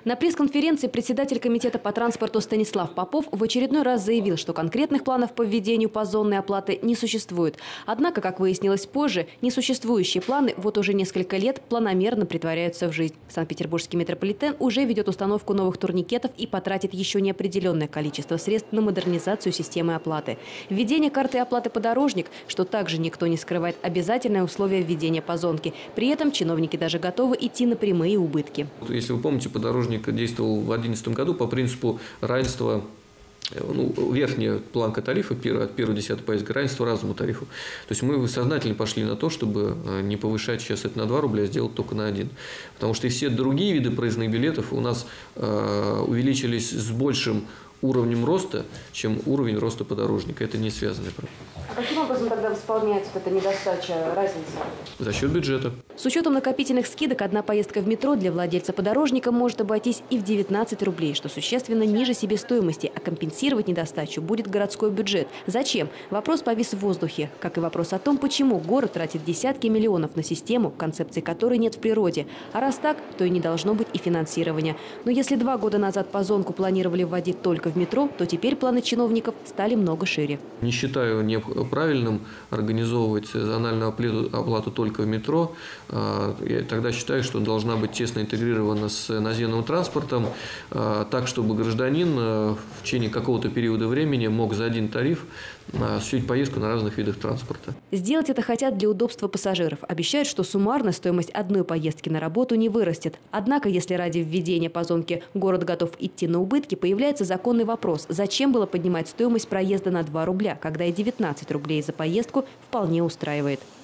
На пресс-конференции председатель комитета по транспорту Станислав Попов в очередной раз заявил, что конкретных планов по введению позонной оплаты не существует. Однако, как выяснилось позже, несуществующие планы вот уже несколько лет планомерно притворяются в жизнь. Санкт-Петербургский метрополитен уже ведет установку новых турникетов и потратит еще неопределенное количество средств на модернизацию системы оплаты. Введение карты оплаты «Подорожник», что также никто не скрывает, обязательное условие введения позонки. При этом чиновники даже готовы идти на прямые убытки. Если вы помните, «Подорожник» действовал в 2011 году по принципу равенства, верхняя планка тарифа от 1-10 поездка, равенство разному тарифу. То есть мы сознательно пошли на то, чтобы не повышать сейчас это на 2 рубля, а сделать только на 1. Потому что и все другие виды проездных билетов у нас увеличились с большим уровнем роста, чем уровень роста подорожника. Это не связанная проблема. А каким образом тогда восполняется эта недостача, разница? За счет бюджета. С учетом накопительных скидок одна поездка в метро для владельца подорожника может обойтись и в 19 рублей, что существенно ниже себестоимости, а компенсировать недостачу будет городской бюджет. Зачем? Вопрос повис в воздухе, как и вопрос о том, почему город тратит десятки миллионов на систему, концепции которой нет в природе. А раз так, то и не должно быть и финансирования. Но если 2 года назад позонку планировали вводить только в метро, то теперь планы чиновников стали много шире. Не считаю правильным организовывать зональную оплату только в метро. Я тогда считаю, что должна быть тесно интегрирована с наземным транспортом, так, чтобы гражданин в течение какого-то периода времени мог за один тариф осуществить поездку на разных видах транспорта. Сделать это хотят для удобства пассажиров. Обещают, что суммарно стоимость одной поездки на работу не вырастет. Однако, если ради введения позонки город готов идти на убытки, появляется законный вопрос: зачем было поднимать стоимость проезда на 2 рубля, когда и 19 рублей за поездку вполне устраивает.